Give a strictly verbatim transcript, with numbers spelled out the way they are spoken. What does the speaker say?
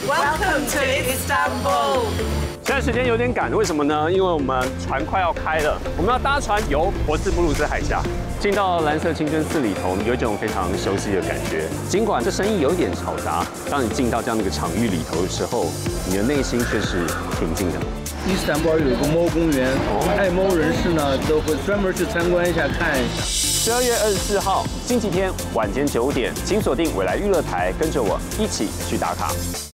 Welcome to Istanbul。 现在时间有点赶，为什么呢？因为我们船快要开了，我们要搭船游博斯普鲁斯海峡。进到蓝色清真寺里头，有一种非常熟悉的感觉。尽管这声音有点嘈杂，当你进到这样的一个场域里头的时候，你的内心却是平静的。 伊斯坦布尔有一个猫公园，爱猫人士呢都会专门去参观一下，看一下。 十二月二十四号星期天晚间九点，请锁定未来娱乐台，跟着我一起去打卡。